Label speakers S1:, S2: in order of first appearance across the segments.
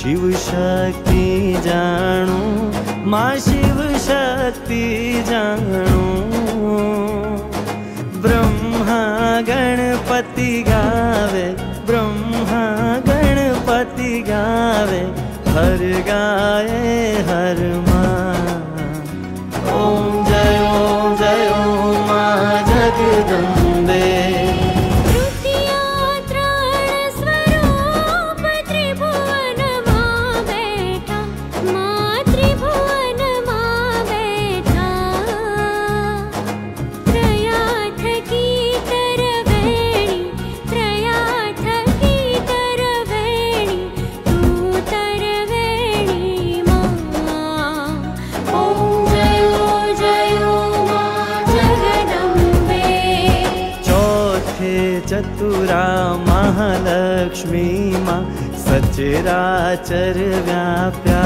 S1: शिव शक्ति जाणू माँ शिव शक्ति जाणू। ब्रह्मा गणपति गावे ब्रह्मा गणपति गावे हर गाए हर माँ। ओम जय ओम माँ जगदम्बे। चतुरा महालक्ष्मी माँ सचराचर व्याप्या।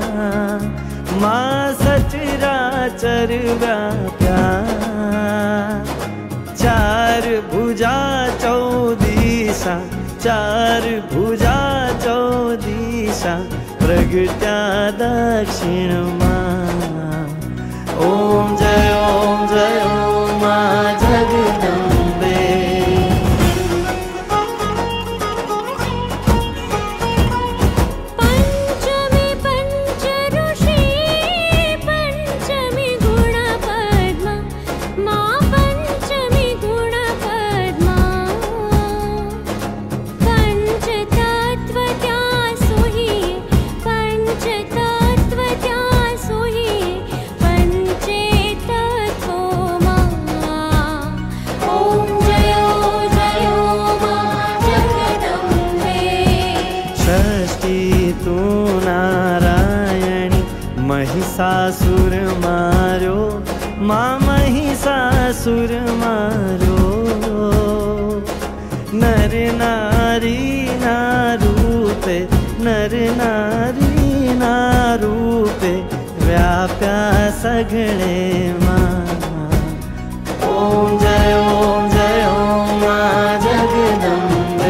S1: माँ सचराचर व्याप्या। चार भुजा चौदिशा चार भुजा चौदिशा प्रगट्या दक्षिण माँ। ओम जय ओम माँ जगदम्बे। महिषासुर मारो माँ महिषासुर मारो। नर नारी ना रूपे नर नारी ना रूपे व्याप्या सगळे माँ। ओम जय ओम माँ जगदम्बे।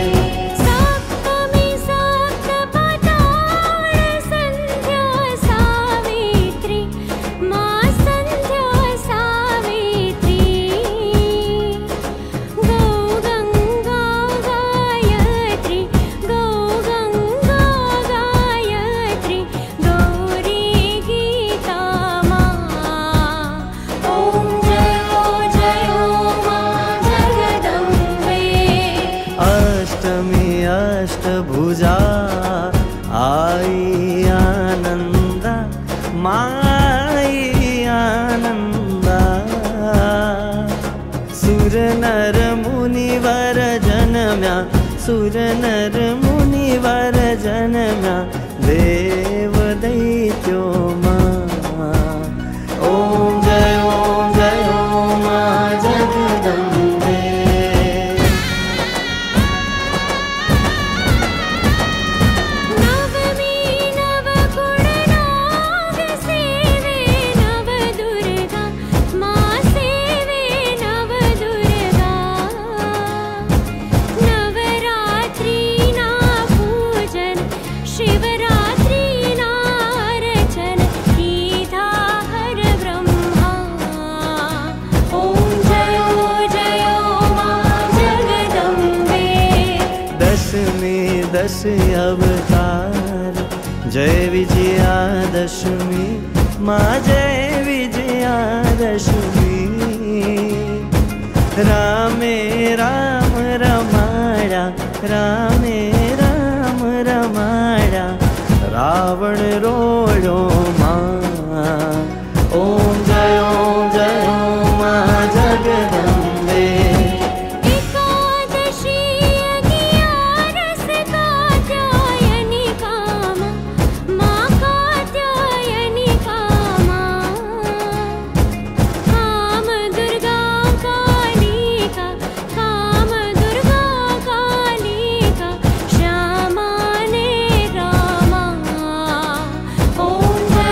S1: अष्टभुजा आई आनंदा माई आनंदा। सुर नर मुनिवर जन्म्या सुर नर मुनिवर जन्म्या देव दैत्यो माँ। ओम जय ओम माँ जगदम्बे। दश अवतार जय विजया दशमी माँ जय विजया दशमी। रामे राम रमाड़ा रामे राम रमाड़ा रावण रोयो माँ। ओम जय माँ जगदम्बे।
S2: ओम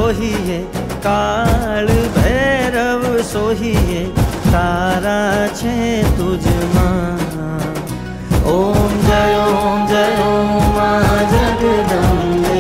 S1: सोहिए, काल भैरव सोहिए, तारा छे तुझमा। ओम जय ओम मां जगदम्बे।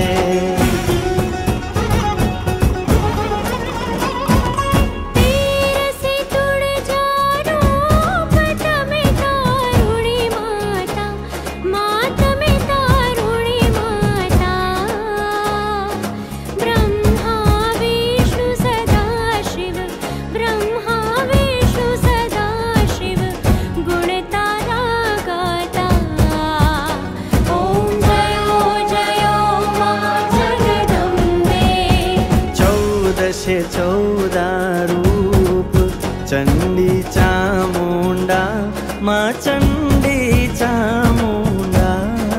S1: चौदा रूप चंडी चामुंडा, मां चंडी चामुंडा।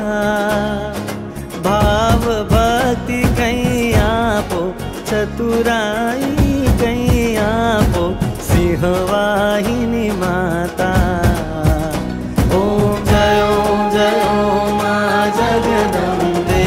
S1: भाव भक्ति कहीं आपो, चतुराई कहीं आपो, सिंहवाहिनी माता। ओम जय मां जगदम्बे।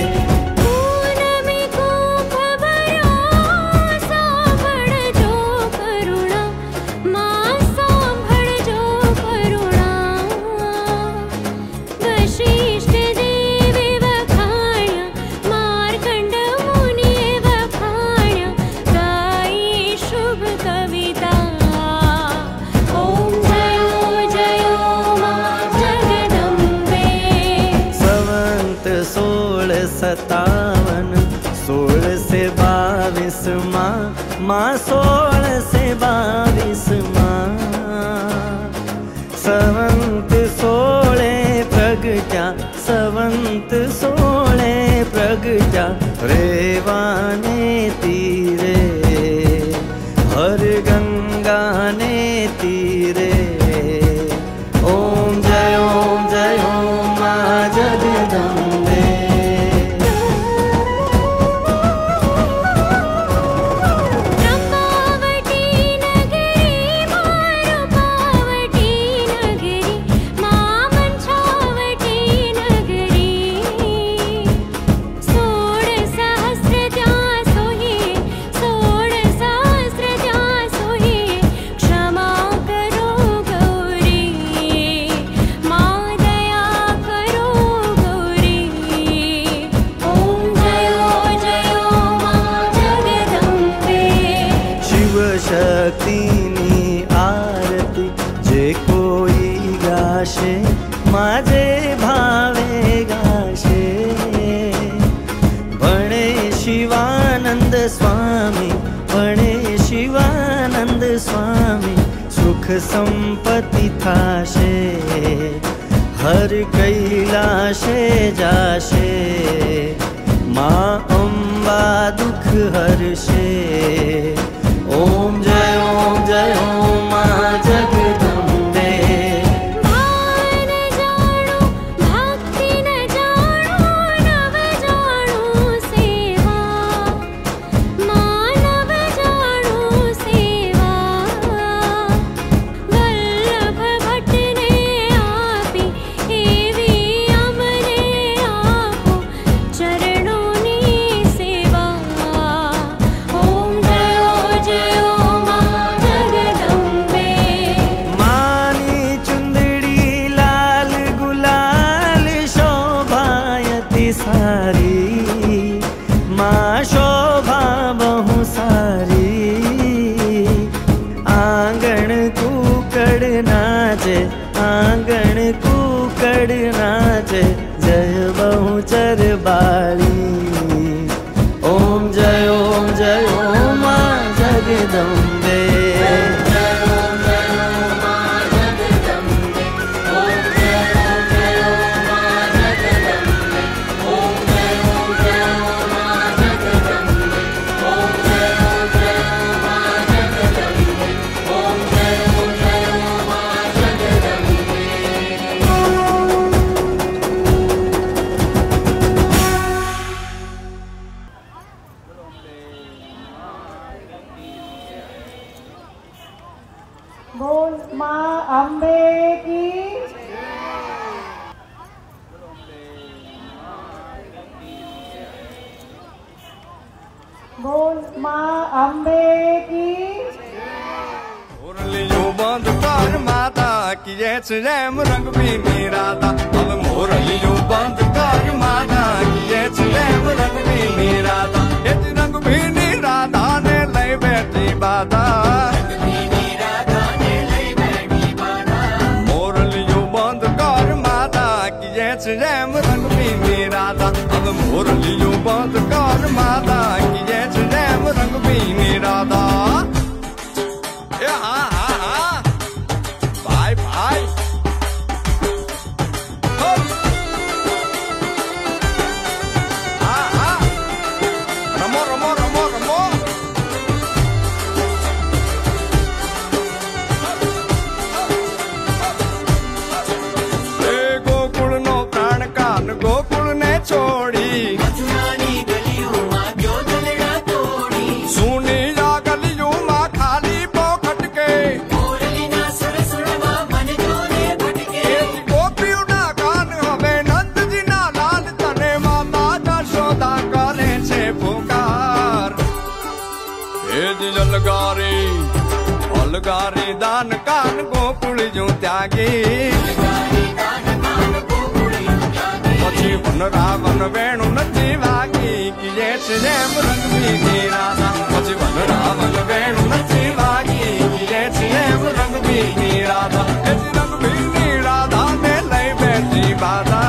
S1: सतावन 16 से 22 माँ 16 से 22 संवंत 16 प्रगटा, संवंत 16 प्रगटा, रेवाने तीरे, हर गंगा ने तीरे। ओम जय ओम मां जगदम्बे। शक्तिनी आरती जे कोई गाशे, माजे भावे गाशे। भणे शिवानंद स्वामी, भणे शिवानंद स्वामी, सुख संपत्ति थाशे, हर कैलाशे जाशे। मां अम्बा दुख हरशे। ओम जय ओम मां जगदम्बे।
S2: भान जानो भक्ति न जानो, नव जानो सेवा, मानव जानो सेवा। वल्लभ भट्ट ने आपी एवी अमने आपो, चरणों नी सेवा। ओम जय मां जगदम्बे।
S1: मानी चुंदड़ी लाल गुलाल शोभायति सारी, मां शोभा बहु सारी। आंगण कुकड़ नाचे, आंगण कुकड़ नाचे, जय बहुचर बाली। ओम जय मां जगदम्बे।
S3: माँ अम्बे की
S4: मुरलियों बंद कर माता की जैसे रैम रंग भी मेरा था। अब मुरलियों बंद कर माता की जैसे रैम रंग भी मेरा था। ये रंग भी मेरा था ने ले बैठी बाधा। मुरलियों बंद कर माता की जैसे रैम रंग भी मेरा था। अब मुरलियों बंद कर माता की जैसे रैम रंग भी मेरा था। हाँ हाँ हाँ भाई भाई हाँ हाँ रमो रमो रमो रमो गोकुल नो प्राण कान गोकुल ने छोड़ी सुनी जा गलियों माँ खाली पोखट के गोपियों ना कान हमें नंद जी ना लाल तने माता जशोदा करे से पुकार। हे जी अलगारी दान कान गोकुल जो त्यागी पछी वन रावण वेणु नची वागी कि जैसे रैम रंग भी मेरा था। पछी वन रावण वेणु नची वागी कि जैसे रैम रंग भी मेरा था। ऐसे रंग भी मेरा था ने लई बैठी बाधा।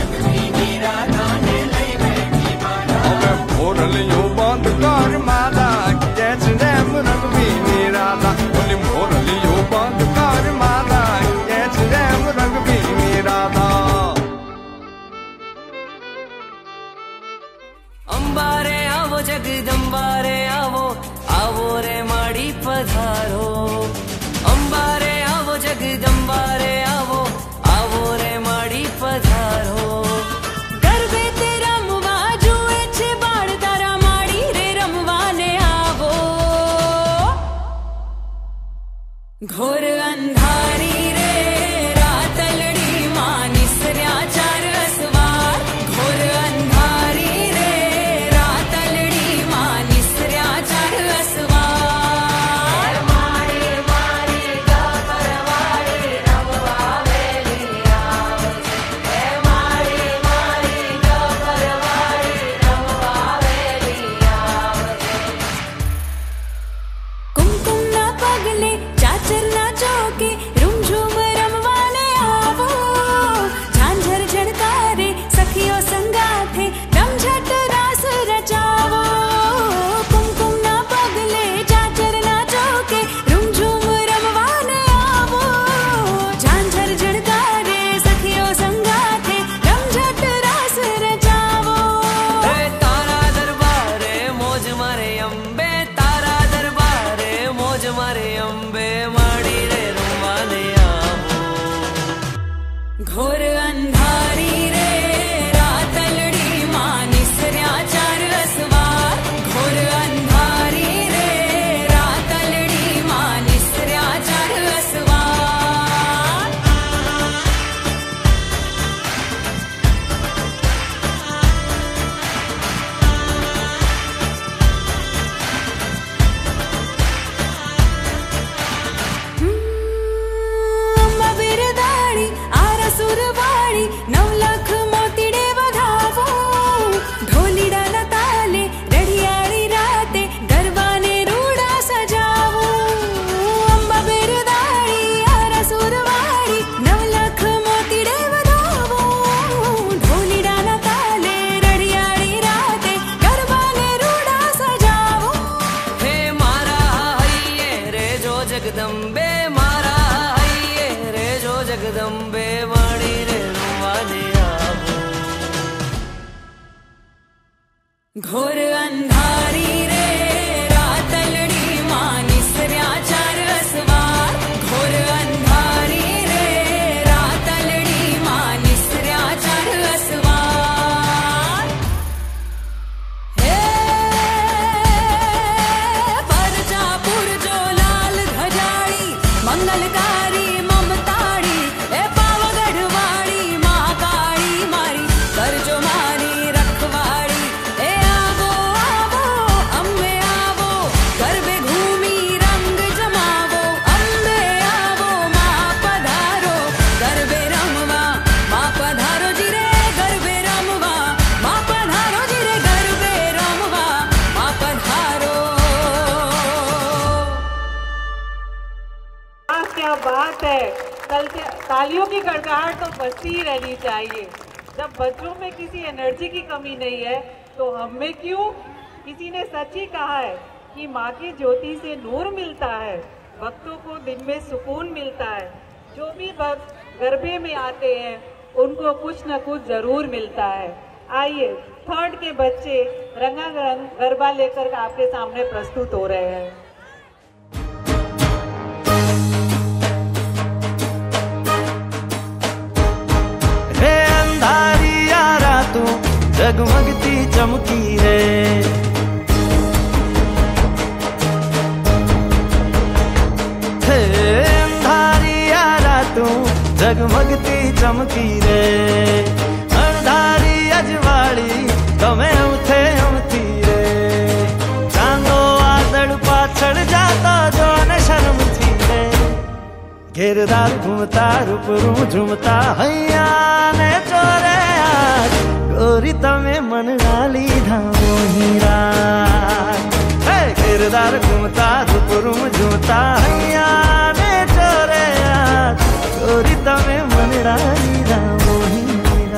S4: अबे मुरलियों बंद कर माता कि जैसे रैम रंग भी मेरा था। बोली मुरलियों बंद कर माता कि जैसे रैम रंग भी मेरा था।
S1: अंबारे आवो जगदंबारे आवो आवो रे माड़ी पधारो। अंबारे आवो जगदंबारे आवो आवो रे माड़ी पधारो। गरबे ते रमवा जुए छे बाड़ तारा माड़ी रे रमवाने आवो। घोर अंधारी रे रातलड़ी मां निसर्या चार असवार। घोर अंधारी रे रातलड़ी मां निसर्या चार असवार। मारी मारी गा परवारी रमवावेली आवजे। मारी मारी गा परवारी रमवावेली आवजे। कुमकुम ना पगले चाचर ना चौके रुमझुम रमवाले आवो। झांझर झड़कारे सखियों संगाथे रमझट रास रचावो। कुमकुम ना पगले चाचर ना चौके रुमझुम रमवाले आवो। झांझर झड़कारे सखियों संगाथे रमझट रास रचावो। तारा दरबारे मौज मारे अम्बे तारा दरबारे मौज मारे अम्बे माड़ी रे रुमाले आवो। घोर अंधारी रे रातलड़ी मां निसर्या चार असवार। घोर अंधारी रे रातलड़ी मां निसर्या चार असवार। अम्मा बिरदाड़ी आरा सुरवाड़ी नवलख मोतीडे वधावो। ढोलीडा ना ताले रढ़ियाड़ी राते गरबाने रूड़ा सजावो। अम्मा बिरदाड़ी आरा सुरवाड़ी नवलख मोतीडे वधावो। ढोलीडा ना ताले रढ़ियाड़ी राते गरबाने रूड़ा सजावो। हे मारा हइये रे जो जगदम्बे मारा हइये रे जो जगदम्बे वाणी रे रुवाले आवो। घोर अंधारी रे रातलड़ी मां निसर्या चार असवार। घोर अंधारी रे रातलड़ी मां निसर्या चार असवार। हे परजापुर जो लाल ध्वजाड़ी मंगलकारी ममताड़ी। ए पावगढ़वाड़ी मां काली मारी कर जो मारी रखवाड़ी। ए आवो
S3: तालियों की गड़गड़ाहट तो बजती ही रहनी चाहिए। जब बच्चों में किसी एनर्जी की कमी नहीं है तो हम में क्यों? किसी ने सच ही कहा है कि माँ की ज्योति से नूर मिलता है, भक्तों को दिन में सुकून मिलता है। जो भी भक्त गरबे में आते हैं उनको कुछ न कुछ जरूर मिलता है। आइए, थर्ड के बच्चे रंगारंग गरबा लेकर आपके सामने प्रस्तुत हो रहे हैं।
S5: हे अंधारी यारा तू जगमगती चमकी है, हे अंधारी यारा तू जगमगती चमकी रे, अंधारी अजवाड़ी तमे उठे हमथी रे, चांदो आदड़ पाछड़ जाता जो ने शर्म थी रे, घेरदार घूमता रूपरू झूमता हैया ने चोरे आज, गोरी तमे मन डाली धामो हीरा, घेरदार घूमता रूपरू झूमता हैया ने चोरे आज, गोरी तमे मन डाली धामो हीरा।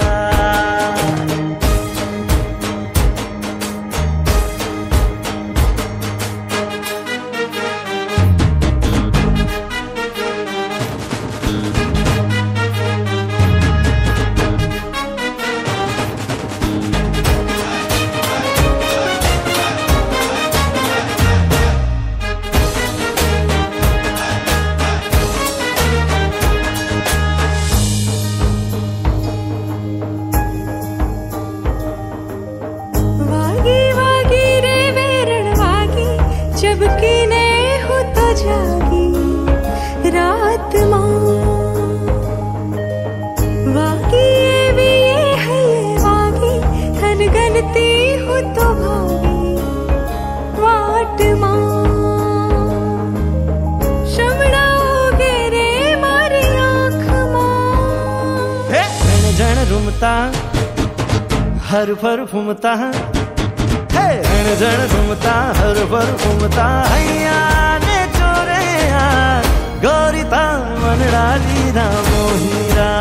S5: हर भर घूमता है रण जण घूमता, हर भर घूमता हैया ने चोरे यार, गोरी ता मन डाली धामो हीरा,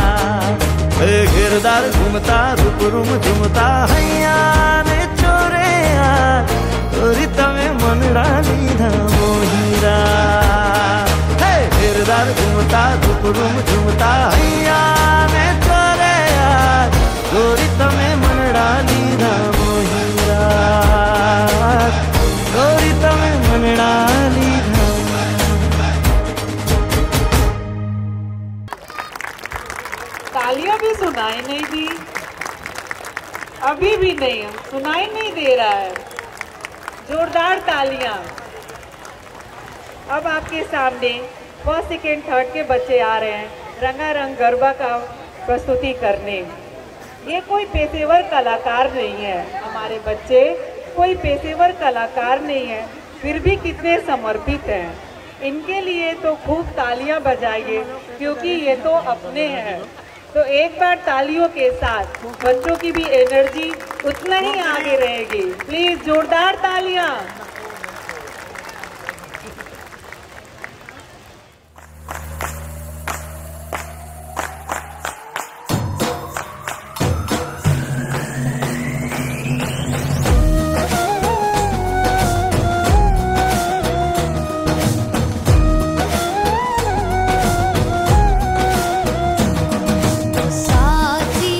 S5: गिरदार घूमता रूपरूम झूमता हैया ने चोरे यार, गोरी तमे मन डाली धामो हीरा, गिरदार घूमता रूपरूम झूमता हैया ने चोरे यार, गोरी तमे मन डाली धामो हीरा, गोरी तमे मन डाली धामो।
S3: तालियां भी सुनाई नहीं दी, अभी भी नहीं, सुनाई नहीं दे रहा है। जोरदार तालियां। अब आपके सामने फर्स्ट, सेकेंड, थर्ड के बच्चे आ रहे हैं रंगारंग गरबा का प्रस्तुति करने। ये कोई पेशेवर कलाकार नहीं है, हमारे बच्चे कोई पेशेवर कलाकार नहीं है, फिर भी कितने समर्पित हैं। इनके लिए तो खूब तालियां बजाइए क्योंकि ये तो अपने हैं। तो एक बार तालियों के साथ बच्चों की भी एनर्जी उतना ही आगे रहेगी। प्लीज जोरदार तालियां।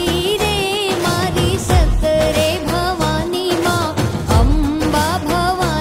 S2: भवानी माँ अम्बा भवानी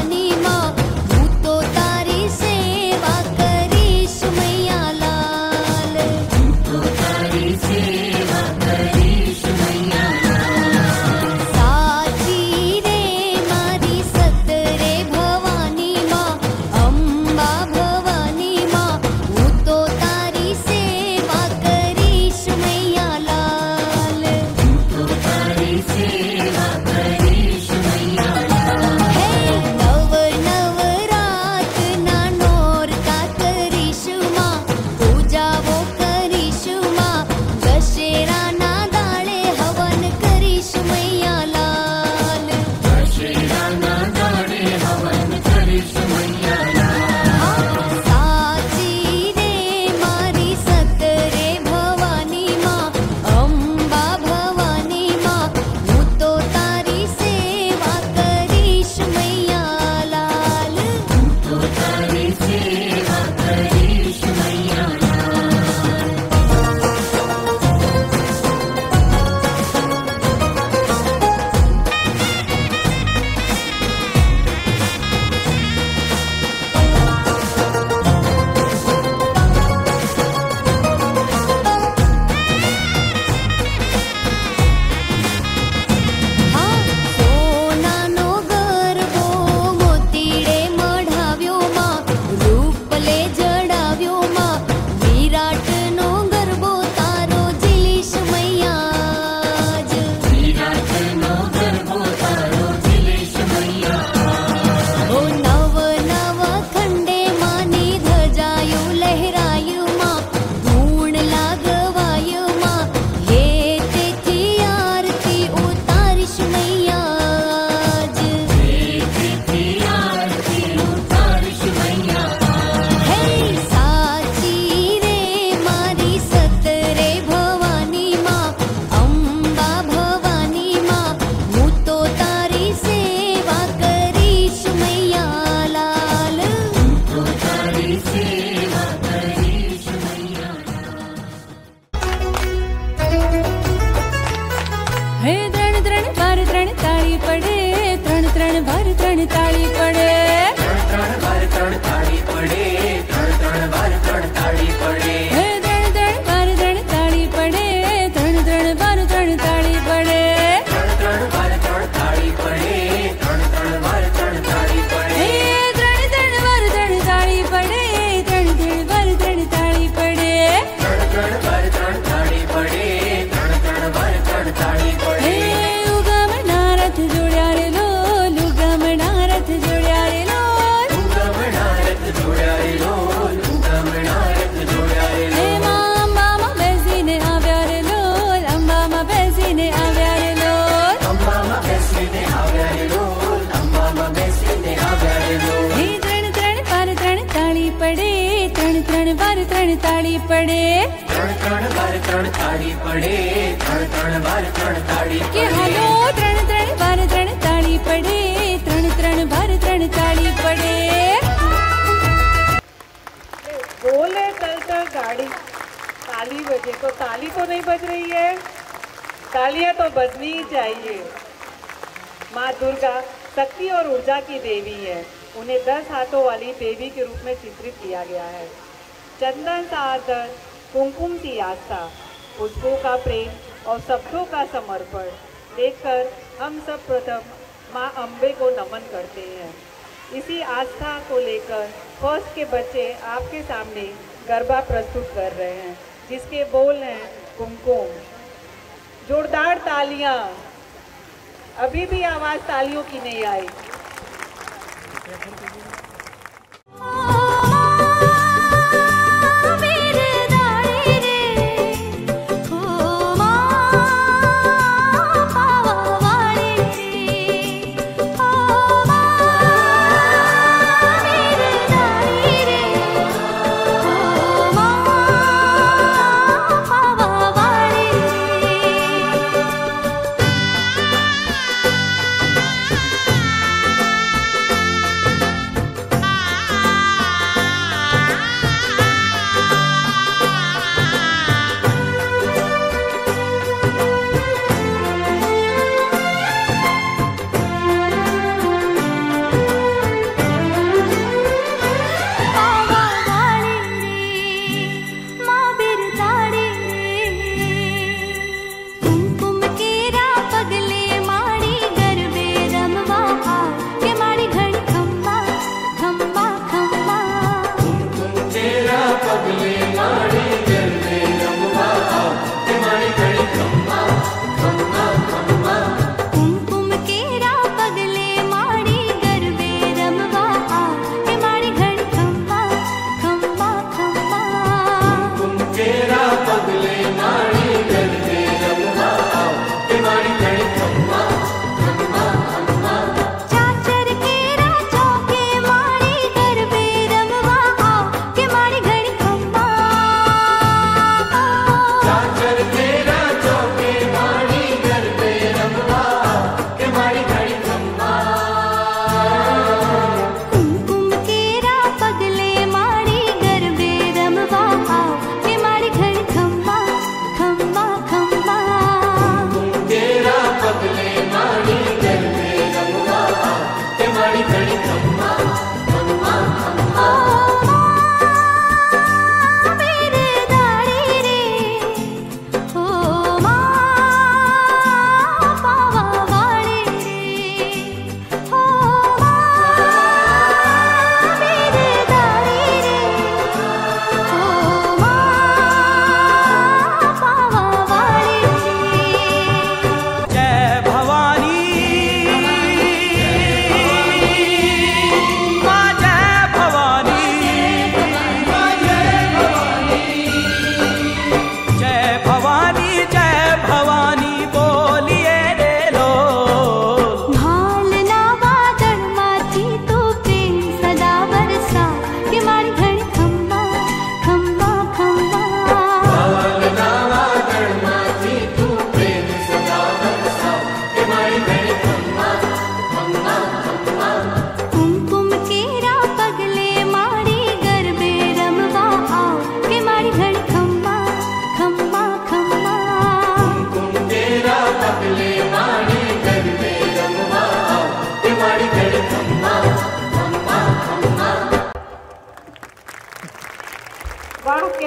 S1: हे त्रण त्रण बार त्रण ताड़ी पड़े, त्रण त्रण बार त्रण ताड़ी पड़े,
S6: त्रण त्रण बार त्रण ताड़ी पड़े, त्रण त्रण बार त्रण ताड़ी पड़े,
S1: हे त्रण त्रण बार त्रण ताड़ी पड़े, त्रण त्रण बार त्रण ताड़ी पड़े,
S6: त्रण त्रण बार त्रण ताड़ी पड़े, त्रण त्रण बार त्रण ताड़ी पड़े,
S1: हे त्रण त्रण बार त्रण ताड़ी पड़े, त्रण त्रण बार त्रण ताड़ी पड़े,
S6: त्रण त्रण बार त्रण ताड़ी पड़े, त्रण त्रण बार त्रण ताड़ी पड़े,
S1: हे उगमना रथ जोड्या रे लोल, उगमना रथ जोड्या रे लोल,
S6: उगमना रथ जोड्या रे लोल, उगमना रथ जोड्या रे
S1: हे
S6: लोल,
S1: અંબામાં બેસીને આવ્યા રે લોલ, અંબામાં બેસીને આવ્યા રે લોલ,
S6: અંબામાં બેસીને આવ્યા રે લોલ, અંબામાં બેસીને આવ્યા રે લોલ,
S1: હે ત્રણ ત્રણ બાર ત્રણ તાળી પડે, ત્રણ ત્રણ બાર ત્રણ તાળી પડે,
S6: ત્રણ ત્રણ બાર ત્રણ તાળી પડે, ત્રણ ત્રણ બાર ત્રણ તાળી
S1: કે
S6: પડે,
S1: હાલો ત્રણ ત્રણ બાર ત્રણ તાળી પડે, ત્રણ ત્રણ બાર ત્રણ તાળી પડે.
S3: बोले चल चल गाड़ी, ताली बजे तो ताली तो नहीं बज रही है, तालियां तो बजनी ही चाहिए। माँ दुर्गा शक्ति और ऊर्जा की देवी है। उन्हें 10 हाथों वाली देवी के रूप में चित्रित किया गया है। चंदन सा आदर, कुमकुम सी आस्था, पुष्पों का प्रेम और शब्दों का समर्पण देखकर हम सब प्रथम माँ अम्बे को नमन करते हैं। इसी आस्था को लेकर फर्स्ट के बच्चे आपके सामने गरबा प्रस्तुत कर रहे हैं, जिसके बोल हैं कुमकुम। जोरदार तालियां। अभी भी आवाज तालियों की नहीं आई।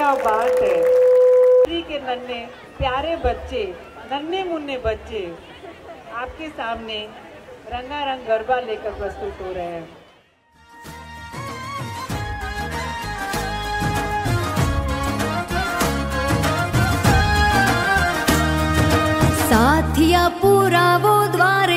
S3: क्या बात है। श्री के नन्हे प्यारे बच्चे, नन्हे मुन्ने बच्चे आपके सामने रंगारंग गरबा लेकर प्रस्तुत हो रहे हैं।
S2: साथिया पूरा वो द्वारे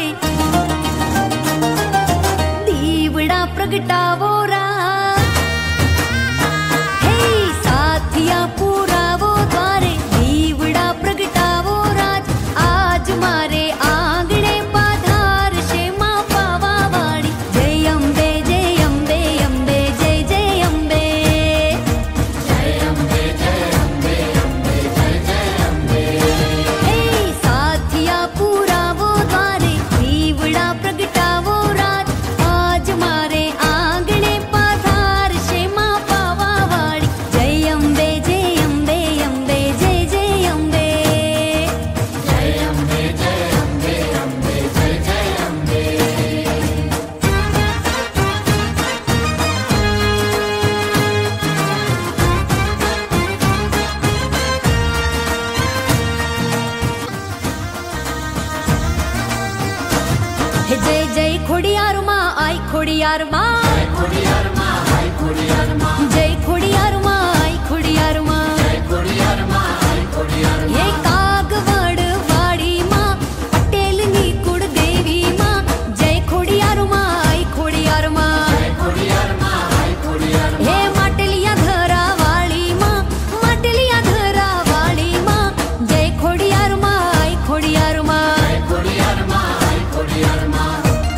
S2: दीवड़ा प्रगटावो रात। हे साथिया पूरा वो द्वारे दीवड़ा प्रगटावो रात। आज मारे आंगणे पाधार शेमा पावा वाड़ी। जय अम्बे जय अम्बे अम्बे जय जय अम्बे।
S6: जय अम्बे जय अम्बे अम्बे जय जय अम्बे।
S2: हे साथिया पूरा वो द्वारे दीवड़ा प्रगटावो रात। आज मारे आंगणे पाधार शेमा पावा वाड़ी। जय अम्बे जय अम्बे अम्बे जय जय अम्बे।
S6: जय अम्बे जय अम्बे अम्बे जय जय अम्बे।
S2: हे जय जय खोड़ियार माँ आई खोड़ियार माँ।
S6: जय खोड़ियार माँ आई खोड़ियार माँ।
S2: जय खोड़ियार माँ आई खोड़ियार माँ।
S6: जय खोड़ियार माँ आई खोड़ियार माँ।
S2: ये कागवड़ वाड़ी माँ पटेल नी कुड़ देवी माँ। जय खोड़ियार माँ आई खोड़ियार माँ।
S6: जय खोड़ियार माँ आई खोड़ियार माँ।
S2: हे माटलिया धरा वाली माँ माटलिया धरा वाली माँ। जय खोड़ियार माँ आई खोड़ियार माँ।
S6: जय खोड़ियार माँ आई खोड़ियार माँ।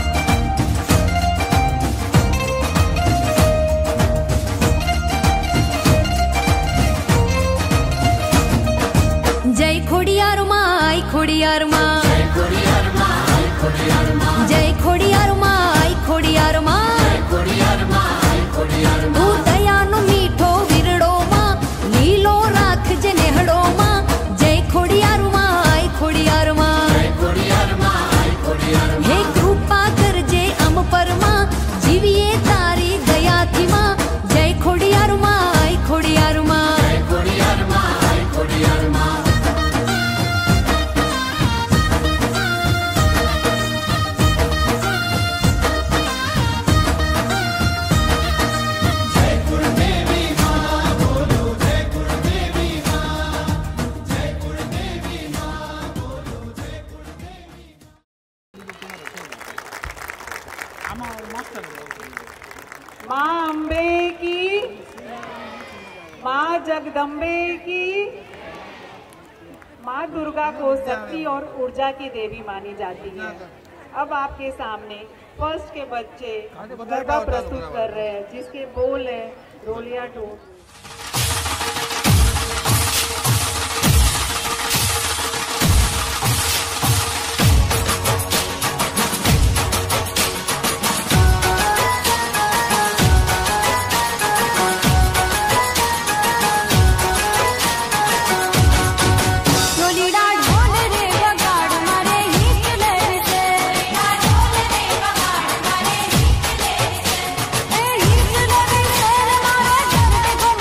S2: जय खोड़ियार माँ आई खोड़ियार माँ।
S6: जय खोड़ियार माँ आई खोड़ियार माँ।
S2: जय खोड़ियार माँ आई खोड़ियार माँ।
S6: जय खोड़ियार माँ आई खोड़ियार माँ।
S2: दयानो मीठो विरड़ो माँ लीलो राख जनेहड़ो माँ। जय खोड़ियार माँ आई खोड़ियार माँ।
S6: जय खोड़ियार माँ आई खोड़ियार माँ।
S2: हे कृपा कर जे अम पर माँ जीविए तारी दया थी माँ। जय खोड़ियार माँ आई खोड़ियार माँ।
S6: जय खोड़ियार माँ आई खोड़ियार माँ। जय गुरुदेवी माँ बोलो जय गुरुदेवी माँ। जय गुरुदेवी माँ बोलो जय गुरुदेवी।
S3: माँ अम्बे की, माँ जगदम्बे की। माँ दुर्गा को शक्ति और ऊर्जा की देवी मानी जाती है। अब आपके सामने फर्स्ट के बच्चे गरबा प्रस्तुत कर रहे हैं जिसके बोल है रोलिया टोप।
S2: ढोलीड़ा ढोल रे बगाड़ मारे हित लहर से। ए हित लहर से मारे धरती को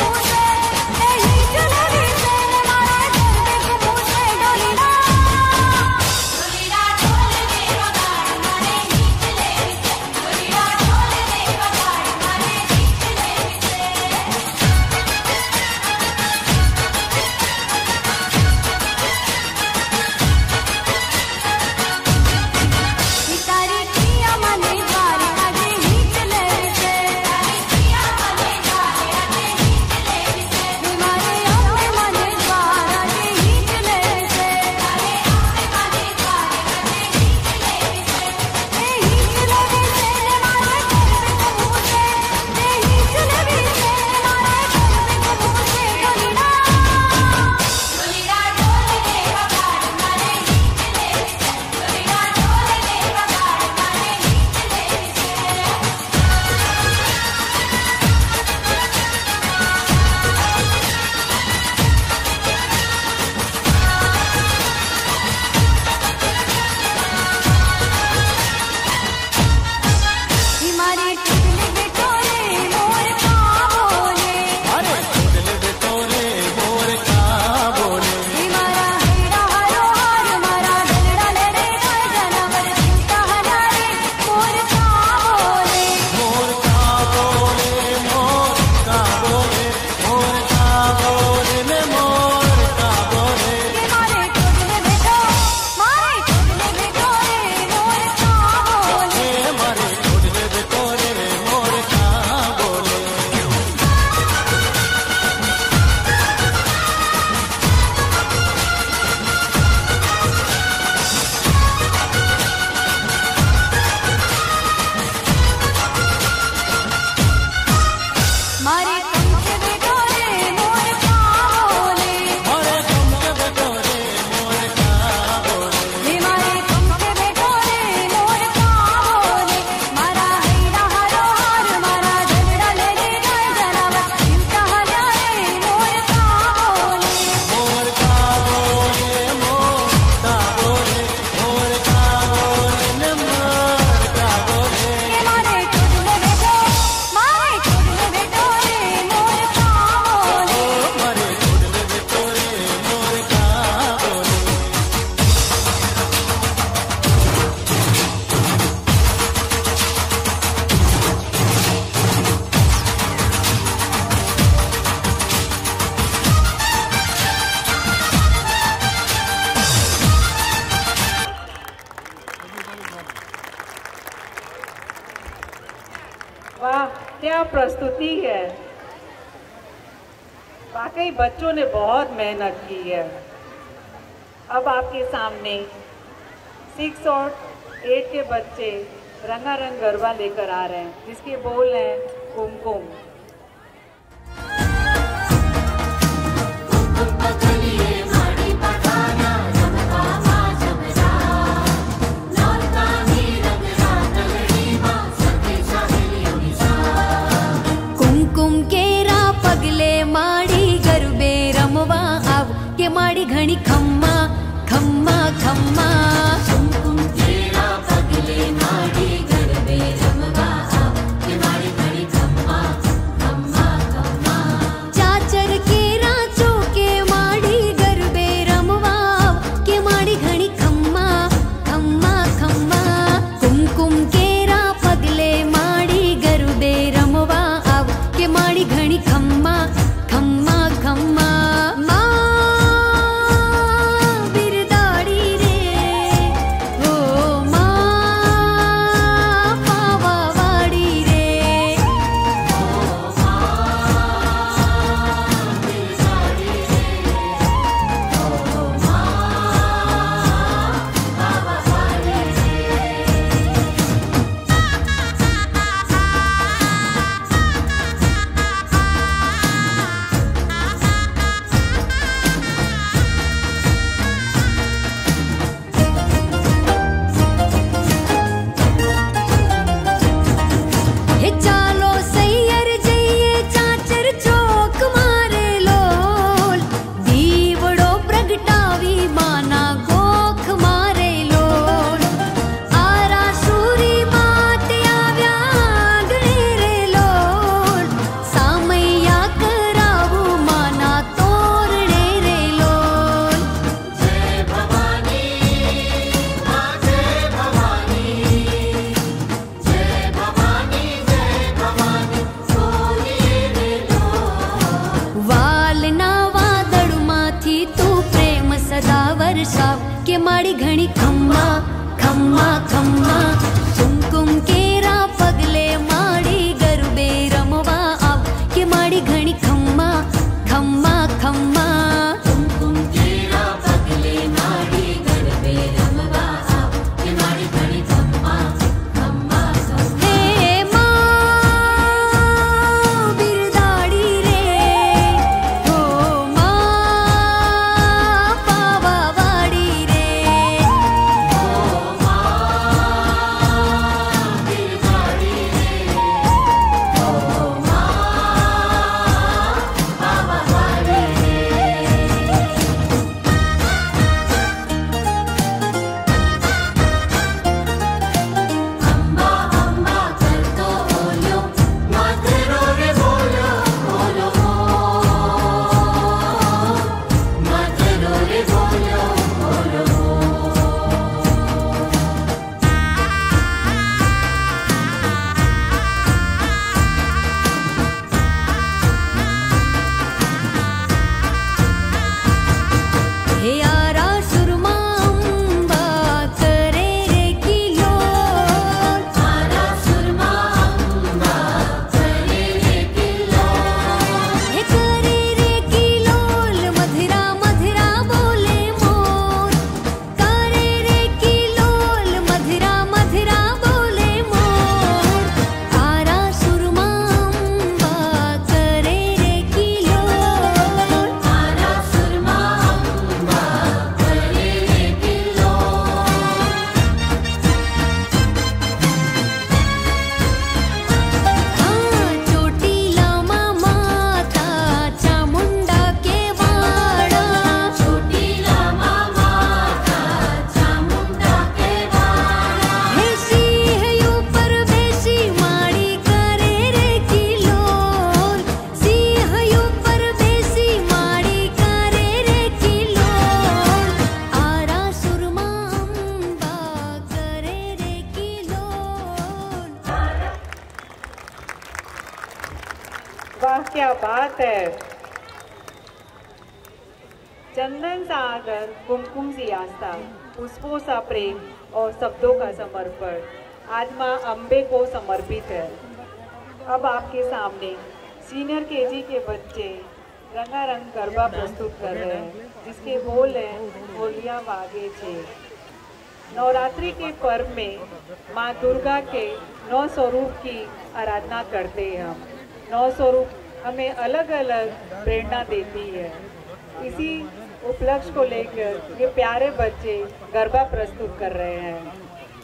S3: क्या प्रस्तुति है। वाकई बच्चों ने बहुत मेहनत की है। अब आपके सामने 6 और 8 के बच्चे रंगारंग गरबा लेकर आ रहे हैं, जिसके बोल हैं कुमकुम।
S2: कुमकुम केरा पगले माड़ी गरबे रमवा आव के माड़ी घणी खम्मा खम्मा खम्मा। कुमकुम केरा पगले माड़ी गरबे रमवा आव के माड़ी घणी खम्मा खम्मा खम्मा। चाचर केरा चौके माड़ी गरबे रमवा आव के माड़ी घणी खम्मा खम्मा खम्मा। कुमकुम केरा पगले माड़ी गरबे रमवा आव के माड़ी घणी खम्मा खम्मा खम्मा। के माड़ी घणी खम्मा खम्मा खम्मा। कुमकुम केरा पगले माड़ी गरबे रमवा आव के माड़ी घणी खम्मा खम्मा खम्मा। कुमकुम केरा पगले माड़ी गरबे रमवा आव के माड़ी घणी खम्मा खम्मा खम्मा। हे मां बिरदाड़ी रे हो मां पावा वाड़ी रे।
S3: वाह क्या बात है। चंदन सा आदर, कुमकुम सी आस्था, पुष्पों सा प्रेम और शब्दों का समर्पण आज माँ अम्बे को समर्पित है। अब आपके सामने सीनियर केजी के बच्चे रंगारंग गरबा प्रस्तुत कर रहे हैं, जिसके बोल हैं होलिया वागे छे। नवरात्रि के पर्व में माँ दुर्गा के 9 स्वरूप की आराधना करते हैं हम। 9 स्वरूप हमें अलग अलग प्रेरणा देती है। इसी उपलक्ष्य को लेकर ये प्यारे बच्चे गरबा प्रस्तुत कर रहे हैं।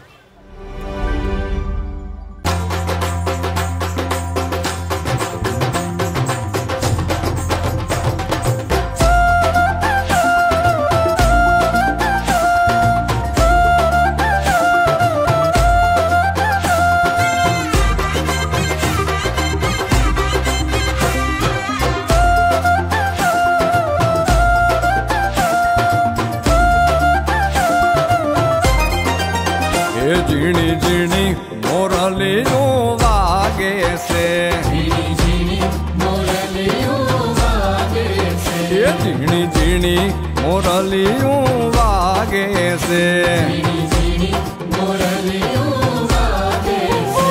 S4: झीणी झीणी मोरलियों वागे से,
S6: झीणी झीणी मोरलियों वागे से,
S4: ये झीणी झीणी मोरलियों वागे से,
S6: झीणी झीणी मोरलियों वागे से।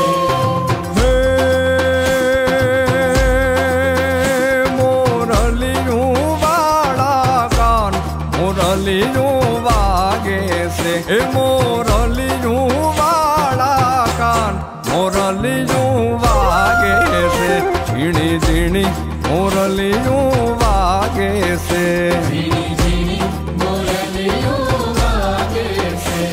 S4: मोरलियों वाला कान मोरलियों वागे से, मोरलियों वाला कान मोरलियों वागे से, झीणी झीणी मोरलियों वागे से,
S6: झीणी झीणी मोरलियों वागे से।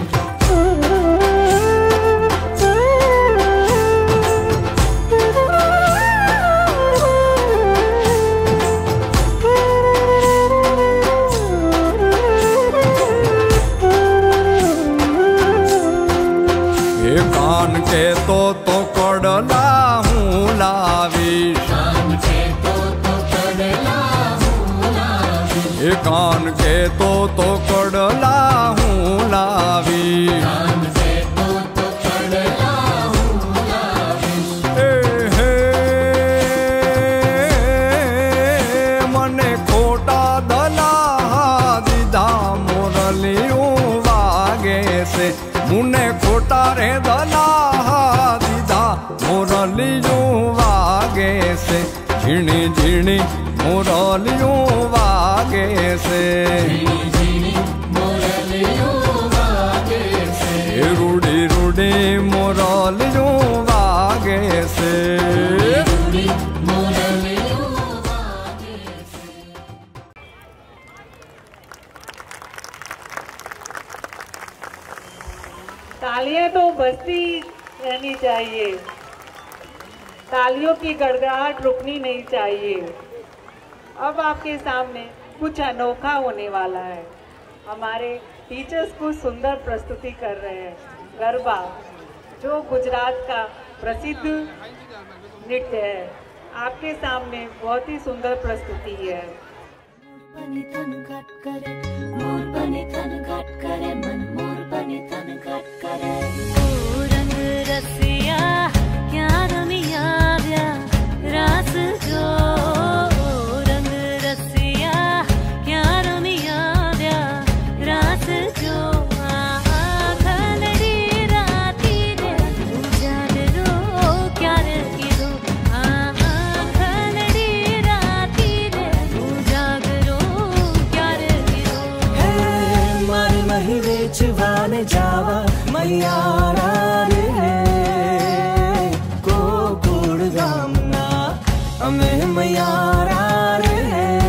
S4: कान के तो कड़ला हूँ लावी,
S6: कान के तो कड़ला हूँ लावी,
S4: ये कान के तो कड़ला हूँ लावी,
S6: कान के तो कड़ला हूँ लावी।
S4: मने खोटा दला दीदा मोरलियों वागे से, मुने खोटा रे दला दीदा मोरलियों वागे से, झीणी झीणी मोरलियों वागे से,
S6: झीणी झीणी मोरलियों वागे से।
S4: रूड़ी रूड़ी मोरलियों वागे से,
S6: रूड़ी मोरलियों वागे से।
S3: तालियां तो बजती रहनी चाहिए, तालियों की गड़गड़ाहट रुकनी नहीं चाहिए। अब आपके सामने कुछ अनोखा होने वाला है। हमारे टीचर्स कुछ सुंदर प्रस्तुति कर रहे हैं। गरबा जो गुजरात का प्रसिद्ध नृत्य है, आपके सामने बहुत ही सुंदर प्रस्तुति है।
S1: मोरपनी तन घट करे, मोरपनी तन घट करे, मन मोरपनी तन घट करे। ओ रंग रसिया क्या रमिया व्या रास जो, ओ रंग रसिया क्या रमिया व्या रास जो। खलड़ी राती रे उजागरो क्या रे कीधो, खलड़ी राती रे उजागरो क्या रे कीधो।
S5: मारी मही वेचवाने जावा मैयारा रे गोकुळ गामना अमे मैयारा रे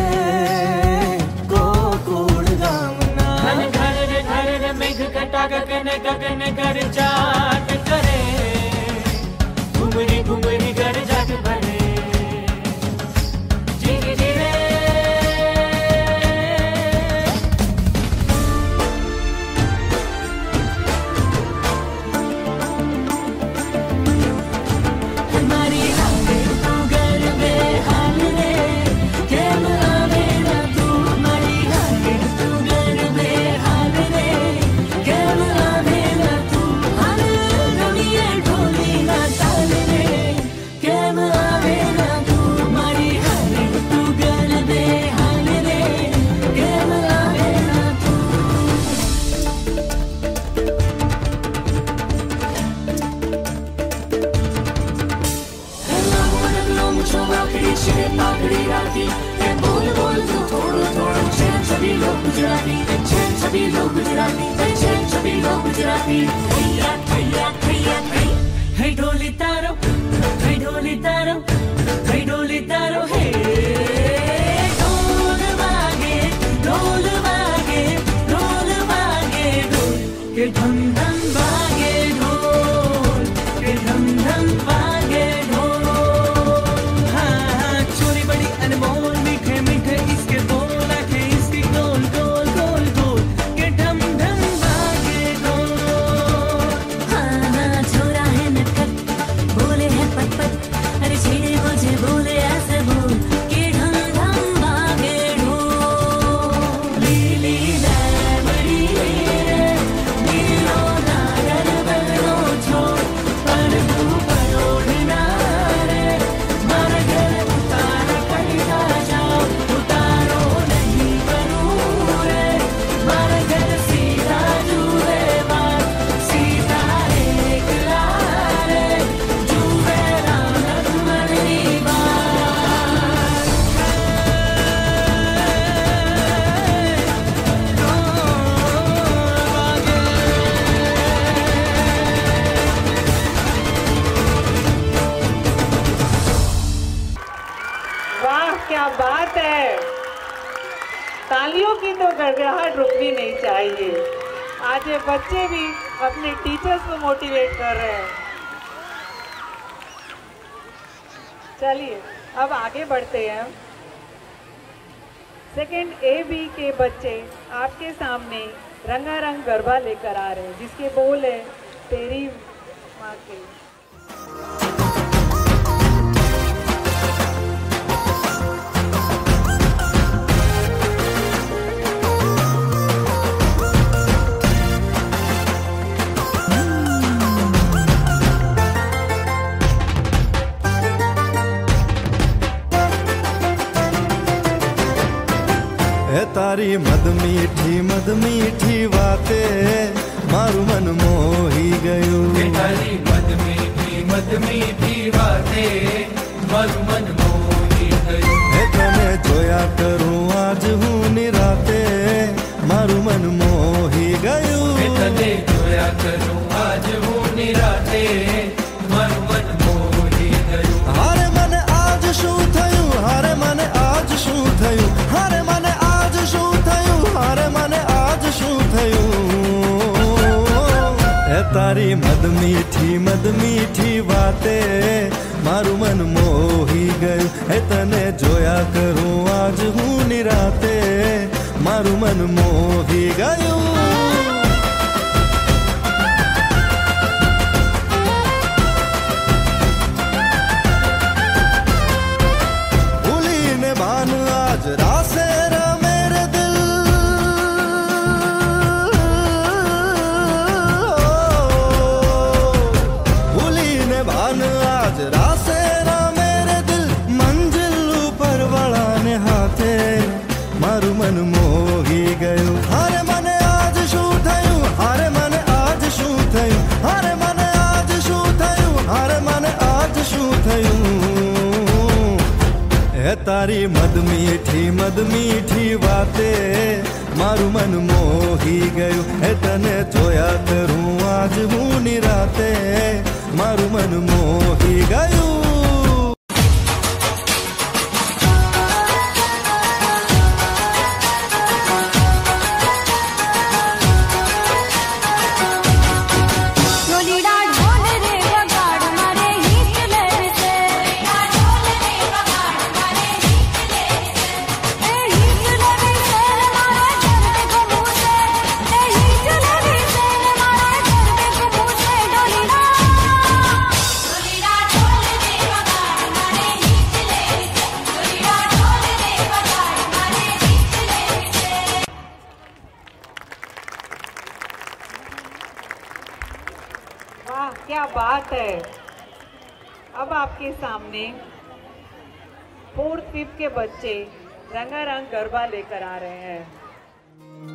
S5: गोकुळ गामना।
S7: घर रे मेघ कटा गगन गगन कर जाट करे, घुमरी घुमरी कर जाट भरे। जीरे जीरे हमारी हाले तू गरबे हाल रे, केम आवे ना तू हमारी हाले तू गरबे हाल रे, केम आवे ना तू हाल रमिए ढोली ना ताल रे, केम आवे गुजराती जैसे छवि लो गुजराती हैया हैया हैया है ढोली तारो है ढोली तारो है ढोली तारो है ढोल वागे ढोल वागे ढोल वागे ढोल के धम धम वागे ढोल के धम धम वागे ढोल हाँ हाँ छोरी बड़ी अनमोल मीठे मीठे इसके बोल आंखें इसकी गोल गोल गोल गोल के ढम ढम वागे ढोल
S2: हाँ हाँ छोरा है नटखट बोले है पट पट अरे छेड़े मुझे बोले ऐसे बोल के ढम ढम वागे ढोल
S7: लीली लैबड़ी नीलो नागर बनो छोड़ पर ऊपर ओढ़ना रे मर घर उतार पैदा जाओ उतारो नहीं करूँ रे मर घर सीधा जुए बार सीधा एक लारे जुए राम मरनी
S3: वाह क्या बात है। तालियों की तो गड़गड़ाहट रुकनी नहीं चाहिए। आज ये बच्चे भी अपने टीचर्स को मोटिवेट कर रहे हैं। चलिए अब आगे बढ़ते हैं। सेकंड ए बी के बच्चे आपके सामने रंगारंग गरबा लेकर आ रहे हैं जिसके बोल है तेरी माँ के।
S5: है तारी मद मीठी बातें मारू मन मोही गयो
S6: तारी मद मीठी बातें मारू मन मोही गयो
S5: है तने जोया करूं आज हूँ निराते मारू मन मोही गयो
S6: तने जोया करूं आज हूँ निराते मारू मन मोही गयो
S5: हारे मन आज शू थયું हारे मन आज शू थયું हारे मन आज शू थયું हारे मन आज शू थયું है तारी मद मीठी बातें मारू मन मोही गयो है तने जोया करूं आज हूँ निराते मारू मन मोही गयो भान आज रासे रा मेरे दिल भूली ने भान आज रासे रा मेरे दिल मंजिल ऊपर वाला ने हाथे मारू मन मोही गयो हारे मन आज शू थયું हारे मन आज शू थયું हारे मन आज शू थયું हारे मन आज शू थયું है तारी मद मीठी बातें मारू मन मोही गयो है तने जोया करूं आज हूँ निराते मारू मन मोही गयो
S2: ढोलीडा ढोल रे बगाड़ मारे हीच लहर से ढोल रे बगाड़ मारे हीच लहर से ए हीच लहर से मारे घर पे घूमू से ए हीच लहर से मारे घर पे घूमू से ढोलीडा ढोल रे बगाड़ मारे हीच लहर से ढोलीडा ढोल रे बगाड़ मारे हीच लहर से।
S3: वाह क्या बात है। अब आपके सामने 4th 5th के बच्चे रंगारंग गरबा लेकर आ रहे हैं।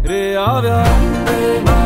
S5: रे आव्या अंबे मां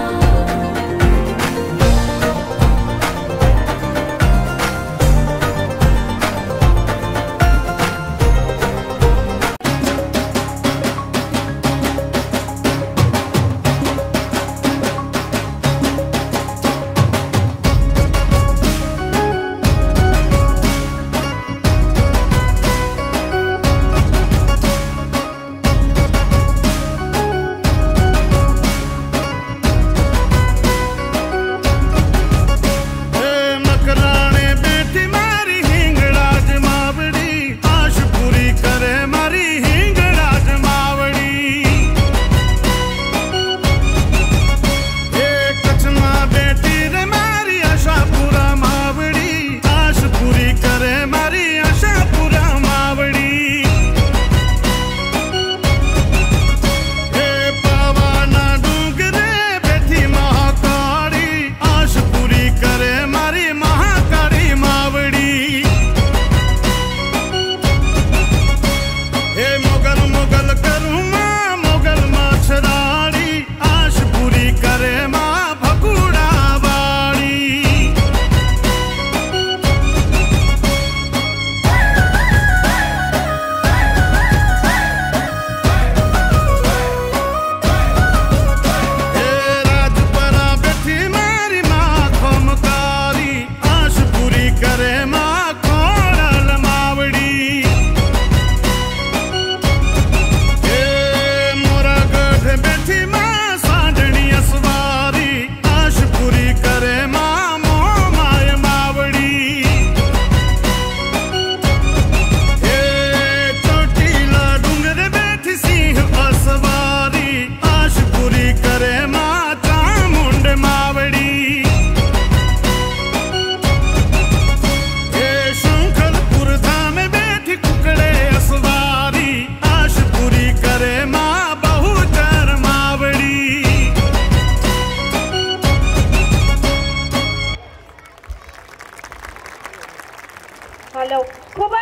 S3: हेलो खूब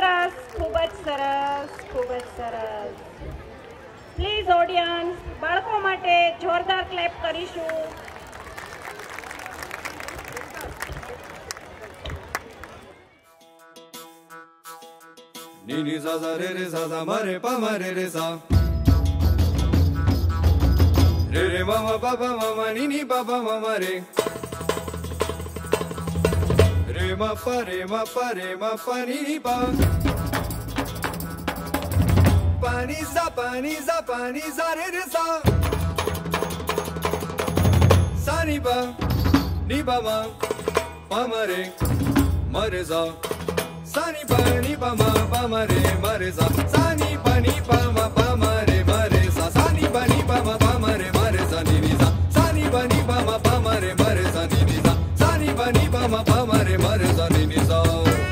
S3: જ સરસ પ્લીઝ ઓડિયન્સ બાળકો માટે જોરદાર ક્લેપ કરીશું
S4: Ni ni sa sa re ma re pa ma re sa re ma ma pa pa ma ma ni pa pa ma ma re ma pa ni pa pani sa re sa sa ni pa ma re sa sa ni pa ma re sa sa ni pa ma re sa sa ni pa ma re sa ni ni sa sa ni pa ma re sa ni ni sa sa ni pa ma re sa ni ni sa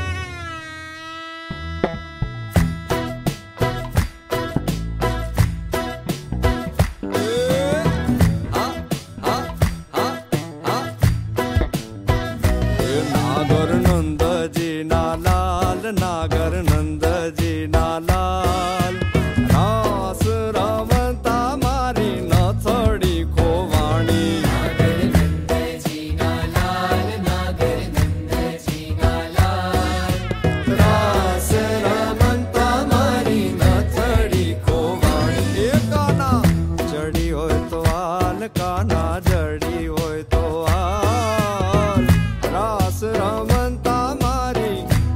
S4: नागर नंद जी ना लाल रास रमता मारी न थोड़ी खोवाणी नागर नंद जी ना लाल नागर नंद जी ना लाल रास रमता मारी न थोड़ी खोवाणी ए काना जड़ी होय तो आल काना जड़ी होय तो आल रास रमता मारी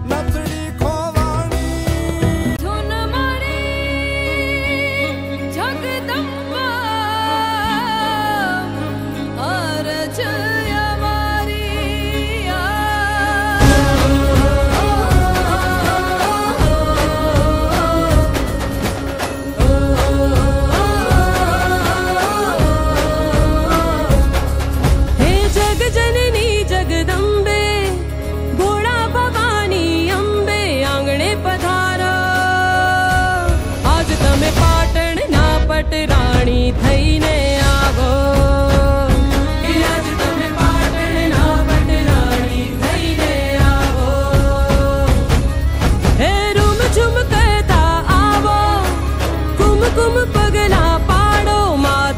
S7: રાણી થઈને આવો આજ તમે પાટણના પટરાણી થઈને આવો હે રૂમ ઝુમ કરતા આવો કુમકુમ પગલા પાડો માથે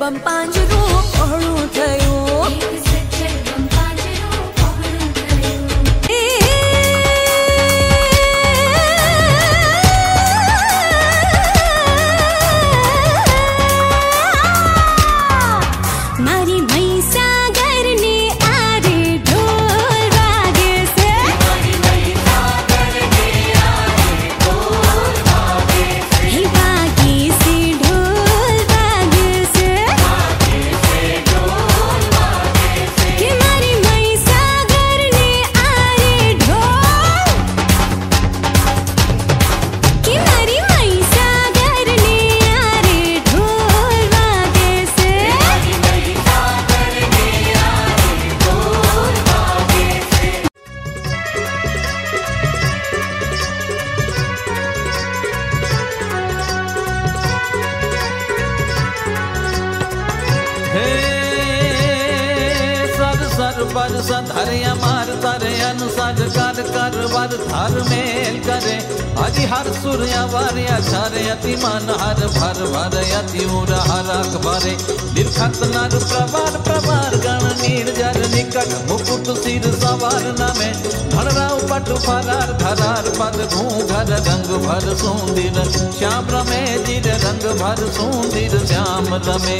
S1: બમ પાંજરું પહોળું થયું મારી મહીસાગરને આરે ઢોલ વાગે છે હે વાગે છે ઢોલ વાગે છે કે મારી મહીસાગરને આરે ઢોલ કે મારી મહીસાગરને આરે ઢોલ વાગે છે
S5: सर सर पर सधरिया मार तारे अनुसार कर कर वर धर मेल करे हरि हर सूर्या वारिया छारे अति मन हर भर भर अति उर हर अकबरे निर्खत नर प्रवार प्रवार गण नीर जर निकट मुकुट सिर सवार नमे धड़राव पट फरार धरार पद घूंघर रंग भर सुंदर श्याम रमे जिर रंग भर सुंदर श्याम रमे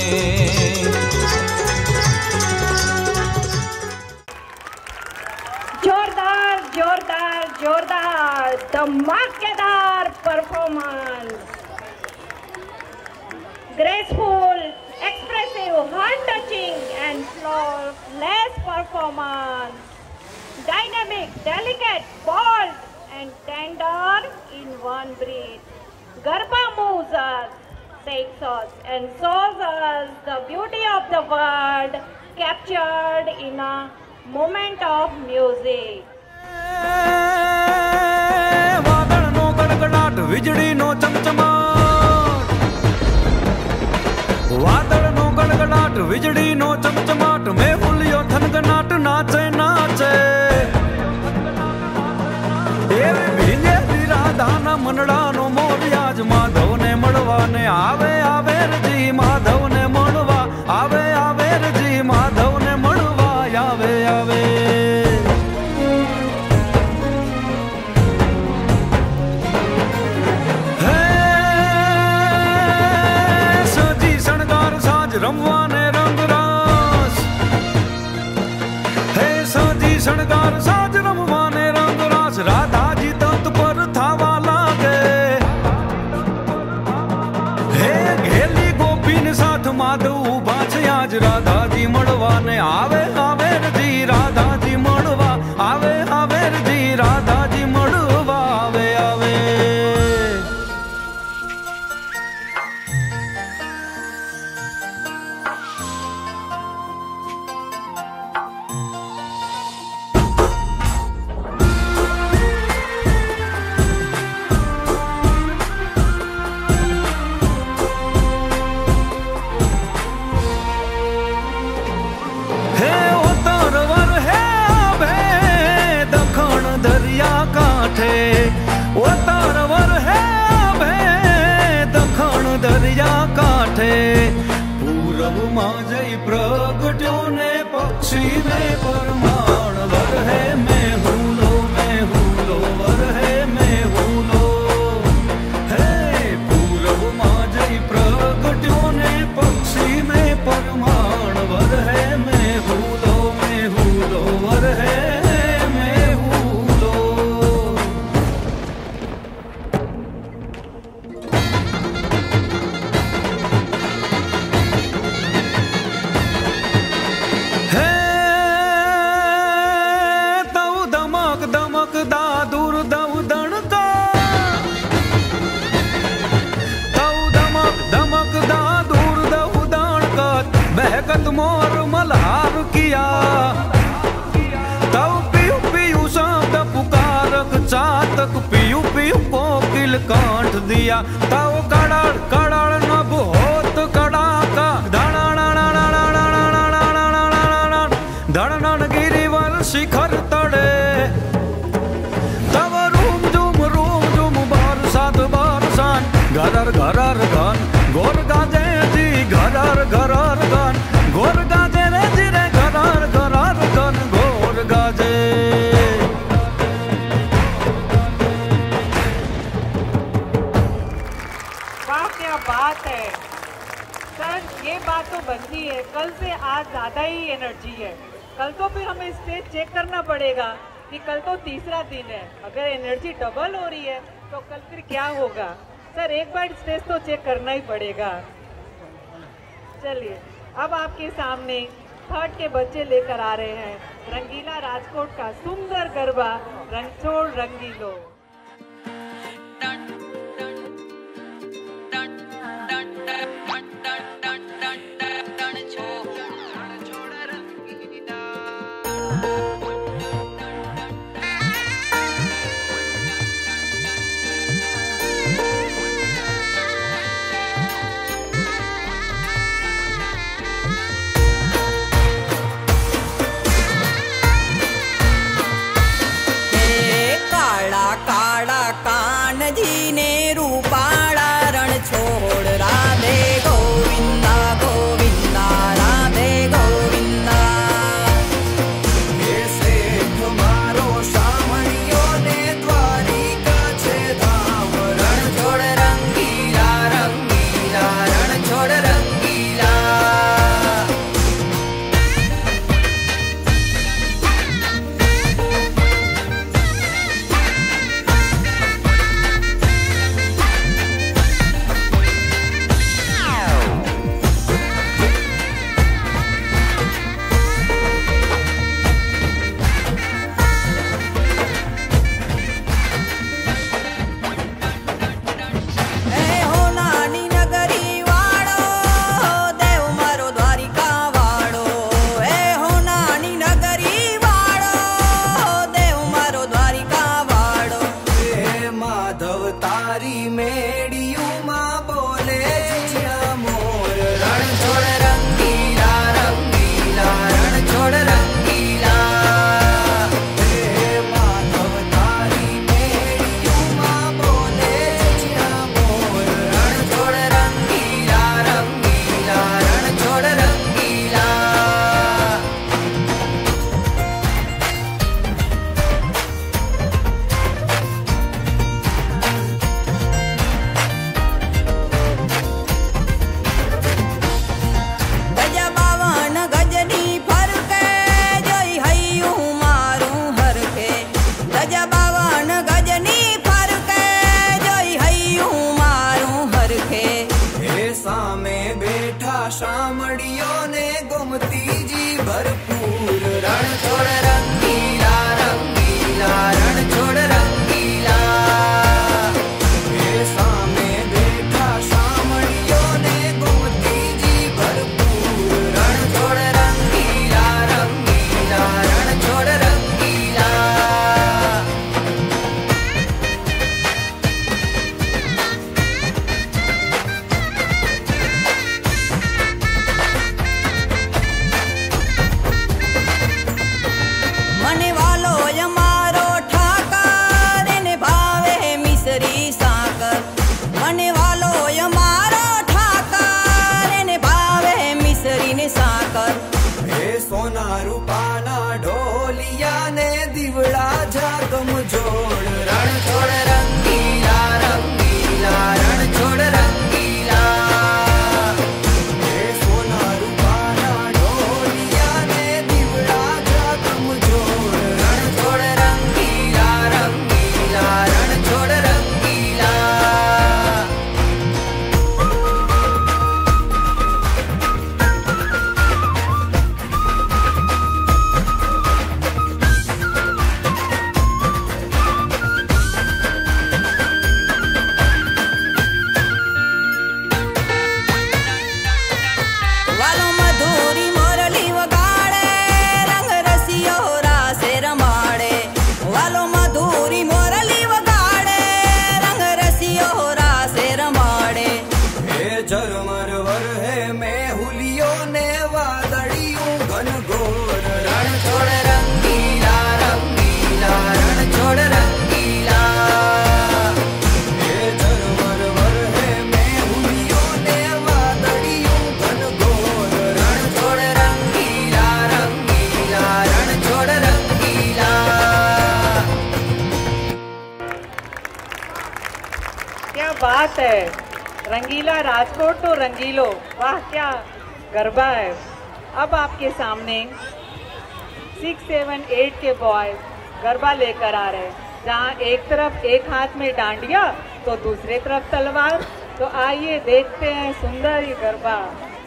S3: जोरदार जोरदार जोरदार धमाकेदार performance graceful expressive heart touching and flawless performance dynamic delicate bold and tender in one breath Garba moves us takes us and shows us the beauty of the world captured in a moment of music.
S5: વાદળનો ગડગડાટ વીજળીનો ચમચમાટ વાદળનો ગડગડાટ વીજળીનો ચમચમાટ મેહુલિયો થનગનાટ નાચે નાચે એવી ભીંગેલી રાધાના મનડાનો મોરિયાજ માધવને મળવાને આવે આવે રજી માધવને મળવા આવે આવે રજી માધવને મળવા આવે આવે હે સજી શણગાર સાજ રમવાને રંગરાસ હે સજી શણગાર સાજ રમવાને રંગરાસ રાધાજી તત્પર થાવા લાગે હે ઘેલી ગોપીને સાથ માધવ ઉભા છે આજ રાધાજી મળવાને આવે આવે રજી રાધાજી મળવા આવે આવે રજી રાધાજી મળવા આવે આવે હે ઉત્તરવર હે આભે દખણ દરિયા કાંઠે ઉત્તરવર હે આભે દખણ દરિયા કાંઠે પૂરવમાં જઈ પ્રગટ્યો ને પક્ષી ને પરમાણ વર હે મેહુલો વર હે મેહુલો હે પૂરવમાં જઈ પ્રગટ્યો ને પક્ષી ને પરમાણ વર હે મેહુલો વર હે મેહુલો હે તવ ધમક ધમક દાદુર દવ દણકા તવ ધમક ધમક દાદુર દવ દણકા બહેકત મોર મલ્હાર કિયા तव पियू पियू शब्द पुकारक चातक पियू पियू कोकिल कांठ दिया तव कड़ाड़ कड़ाड़ नभ होत कड़ाका धड़नन गिरिवर शिखर तड़े तव रूम जुम बरसात बरसान घरर घरर घन गोर गाजे जी घरर घरर
S3: कल से आज ज़्यादा ही एनर्जी है। कल तो फिर हमें स्टेज चेक करना पड़ेगा कि कल तो तीसरा दिन है, अगर एनर्जी डबल हो रही है तो कल फिर क्या होगा। सर एक बार स्टेज तो चेक करना ही पड़ेगा। चलिए अब आपके सामने थर्ड के बच्चे लेकर आ रहे हैं रंगीला राजकोट का सुंदर गरबा रणछोड़ रंगीलो। बात है, रंगीला राजकोट तो रंगीलो, वाह क्या गरबा है। अब आपके सामने 6, 7, 8 के बॉयज गरबा लेकर आ रहे हैं, जहाँ एक तरफ एक हाथ में डांडिया तो दूसरे तरफ तलवार। तो आइए देखते हैं सुंदर ये गरबा।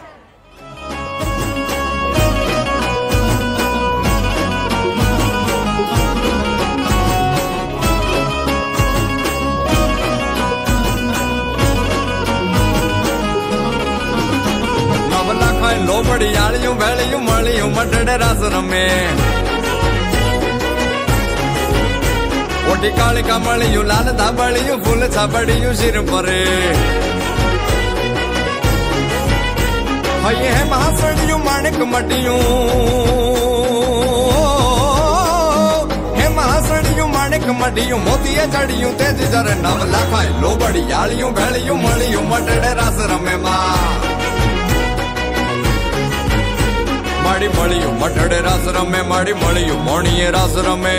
S4: लोबड़ी आलियूं बैलियूं मलियूं मटड़े रस रमे ओटी काली कमलियूं लाल धाबड़ियूं फूल छबड़ियूं सिर परे है महासड़ियूं माणिक मटियूं है महासड़ियूं माणिक मटियूं मोतिया चढ़ियूं तेज जर नव लाखाए लोबड़ी आलियूं बैलियूं मलियूं मटड़े रस रमे माड़ी मलियूं मटड़े रस रमे माड़ी मलियूं मोणिये रस रमे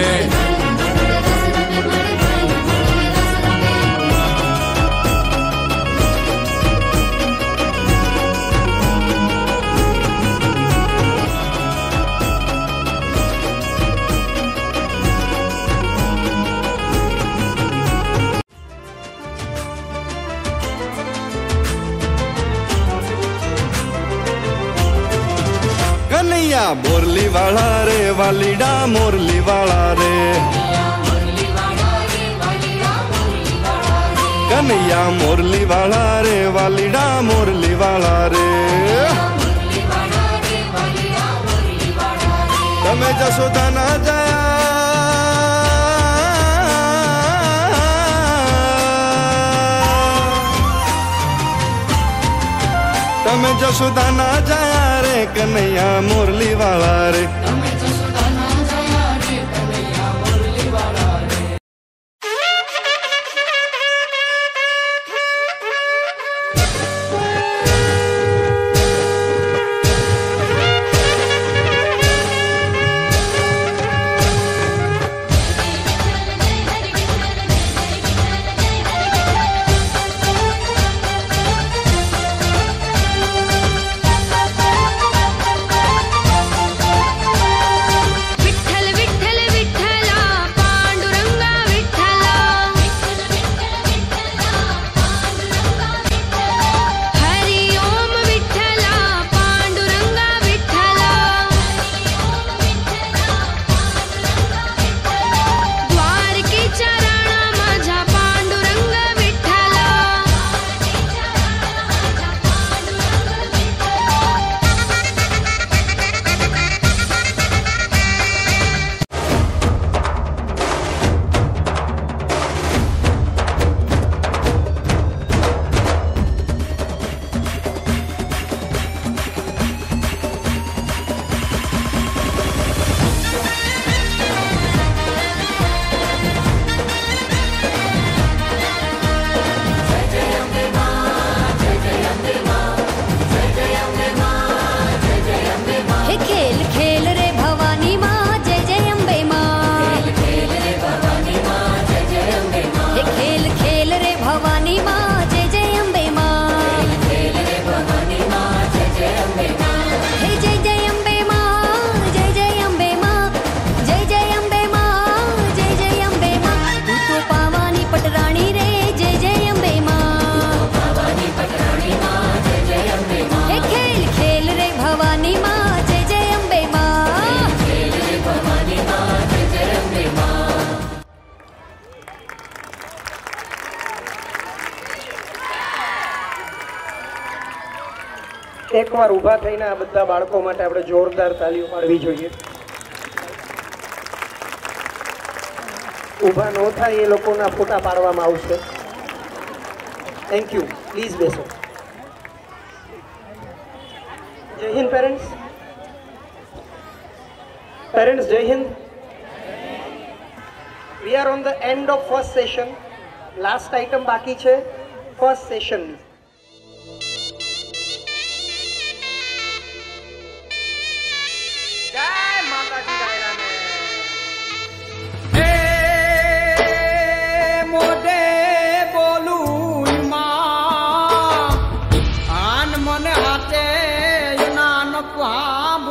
S4: कन्हैया मोरली वाला रे वालीडा मोरली वाला रे कन्हैया मोरली वाला रे वालीडा मोरली वाला रे तमे जसोदा ना जाया तमे जसोदा ना जाया रे कन्हैया मुरली वाला रे
S8: એકવાર ઊભા થઈને આ બધા બાળકો માટે આપણે જોરદાર તાલીઓ પાડવી જોઈએ. ઊભા ન થાય એ લોકોના ફોટા પાડવામાં આવશે. Thank you. પ્લીઝ બેસો. જય Hind parents. Parents Jai Hind. We are on the end of first session. Last item બાકી છે ફર્સ્ટ સેશનની.
S6: આન મને હાથે નાનક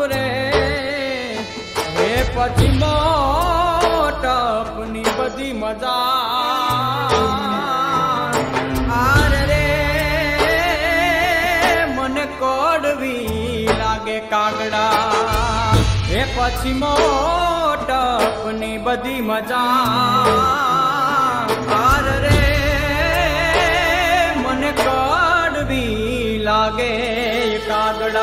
S9: अपनी बदी मजा आर रे मन कोड़वी लागे कागड़ा ए पछी मोट अपनी बदी मजा आर रे मन कोड़वी लागे कागड़ा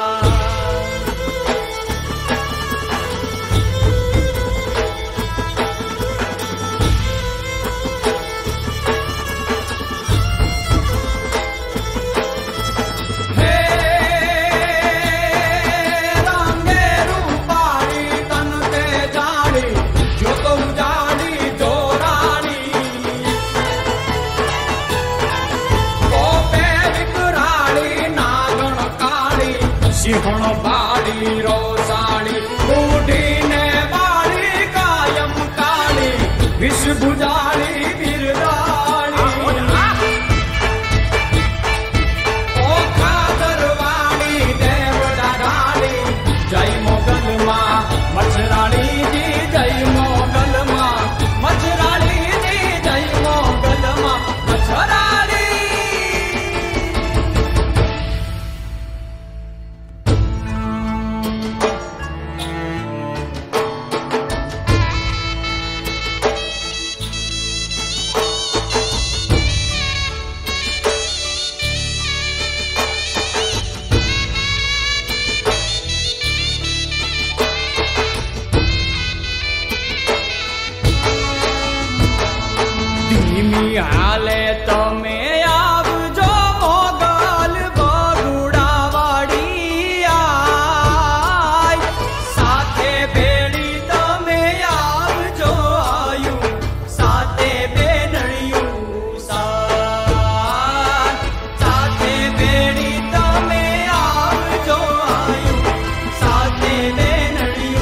S9: सिंहण बाड़ी रोसाणी बूढ़ी ने बाड़ी कायम काली विष भुजाली बिरदाली ओ खादरवाणी देवड़ा डाली जय मोगल माँ मछराणी जी जय मोगल माँ मछराणी जी जय मोगल माँ मछराणी हाले तमे आवजो मोगल बगुड़ावाड़ी आय साथे बेड़ी तमे आवजो आयु साथे बेनड़ियू साथे बेड़ी तमे आवजो आयु साथे बेनड़ियू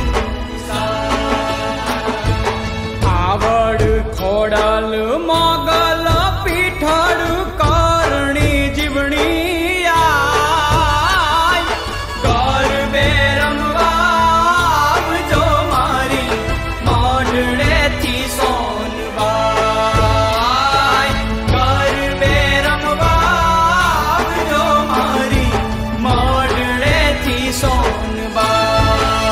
S9: आवड़ खोड़ल मोगल पीठड़ करणी जीवनी आय कर बेरमवाब जो मारी मोडड़े थी सोनबाई कर बेरमवाब जो मारी मोडड़े थी सोनबाई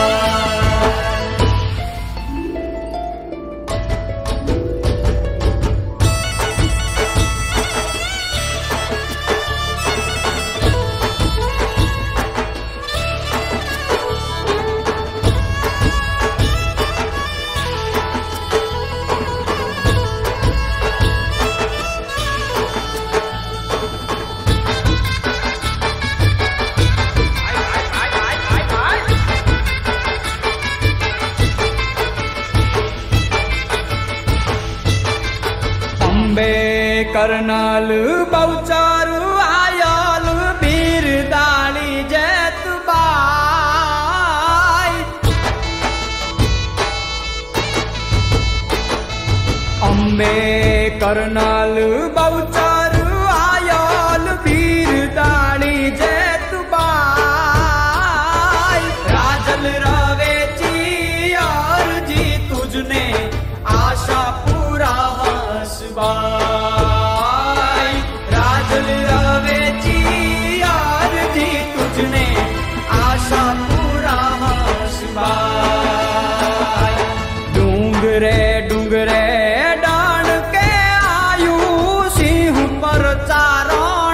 S9: करनाल बहुचार आयल बीर दाली जैतबाई अम्बे करनाल बहुचार आयल बीर दाली जैतबाई राजल रवेची और जी तुझने आशा पूरा हंसबाई राजल रवेची और जी तुझने आशा पूरा हंसबाई डूंगरे डूंगरे डान के आयु सिंह पर चारण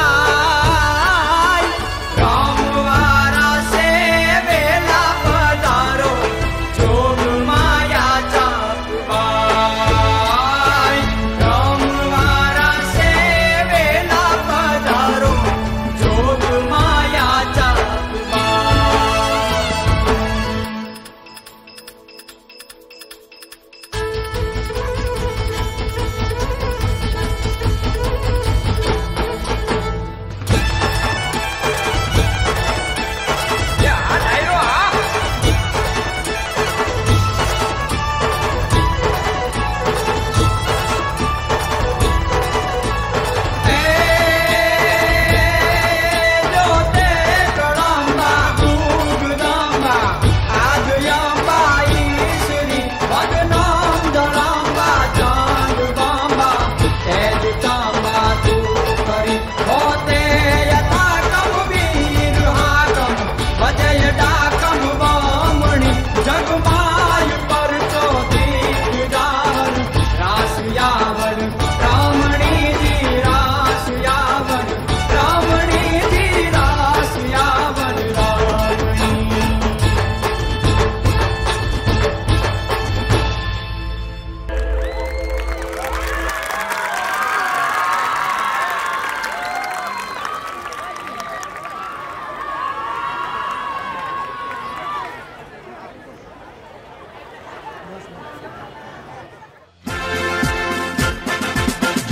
S9: आय रामवारा से बेला पधारो जोग माया चापबाई राम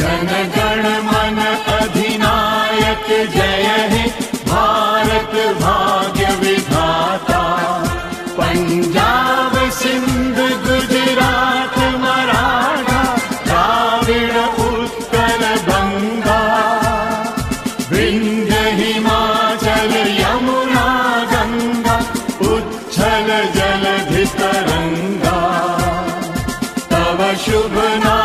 S6: जन गण मन अधिनायक जय हे भारत भाग्य विधाता। पंजाब सिंध गुजरात मराठा द्राविड़ उत्कल बंगा, विंध्य हिमाचल यमुना गंगा उच्छल जलधि तरंगा। तव शुभ नाम